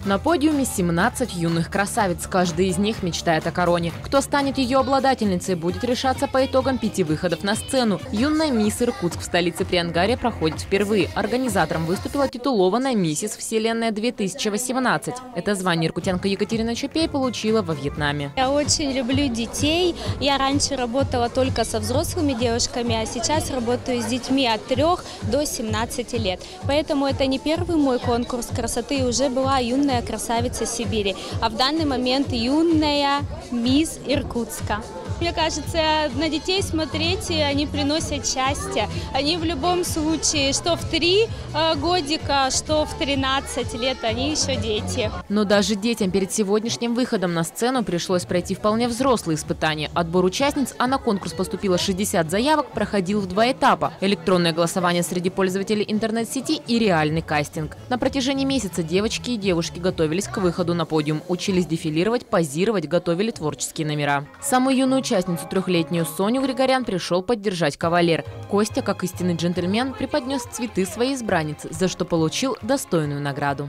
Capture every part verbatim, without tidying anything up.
На подиуме семнадцать юных красавиц. Каждая из них мечтает о короне. Кто станет ее обладательницей, будет решаться по итогам пяти выходов на сцену. Юная мисс Иркутск в столице Приангария проходит впервые. Организатором выступила титулованная миссис Вселенная две тысячи восемнадцать. Это звание иркутянка Екатерина Чапей получила во Вьетнаме. Я очень люблю детей. Я раньше работала только со взрослыми девушками, а сейчас работаю с детьми от трёх до семнадцати лет. Поэтому это не первый мой конкурс красоты. Уже была юная красавица Сибири, а в данный момент юная мисс Иркутска. Мне кажется, на детей смотреть, они приносят счастье. Они в любом случае, что в три годика, что в тринадцать лет, они еще дети. Но даже детям перед сегодняшним выходом на сцену пришлось пройти вполне взрослые испытания. Отбор участниц, а на конкурс поступило шестьдесят заявок, проходил в два этапа. Электронное голосование среди пользователей интернет-сети и реальный кастинг. На протяжении месяца девочки и девушки готовились к выходу на подиум, учились дефилировать, позировать, готовили творческие номера. Самую юную участницу, трехлетнюю Соню Григорян, пришел поддержать кавалер. Костя, как истинный джентльмен, преподнес цветы своей избраннице, за что получил достойную награду.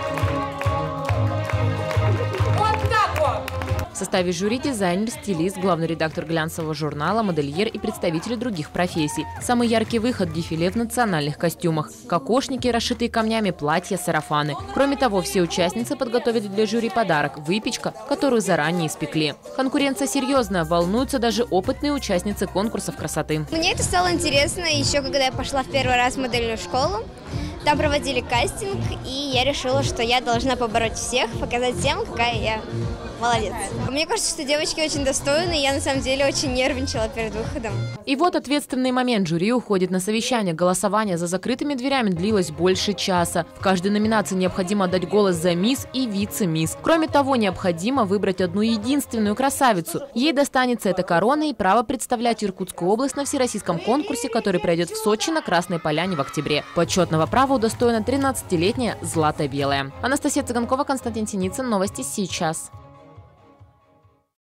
В составе жюри дизайнер, стилист, главный редактор глянцевого журнала, модельер и представители других профессий. Самый яркий выход – дефиле в национальных костюмах. Кокошники, расшитые камнями, платья, сарафаны. Кроме того, все участницы подготовили для жюри подарок – выпечка, которую заранее испекли. Конкуренция серьезная, волнуются даже опытные участницы конкурсов красоты. Мне это стало интересно еще когда я пошла в первый раз в модельную школу. Там проводили кастинг, и я решила, что я должна побороть всех, показать всем, какая я молодец. Мне кажется, что девочки очень достойные, я на самом деле очень нервничала перед выходом. И вот ответственный момент. Жюри уходит на совещание. Голосование за закрытыми дверями длилось больше часа. В каждой номинации необходимо отдать голос за мисс и вице-мисс. Кроме того, необходимо выбрать одну единственную красавицу. Ей достанется эта корона и право представлять Иркутскую область на всероссийском конкурсе, который пройдет в Сочи на Красной Поляне в октябре. Почетного права удостоена тринадцатилетняя Злата Белая. Анастасия Цыганкова, Константин Синицын. Новости сейчас.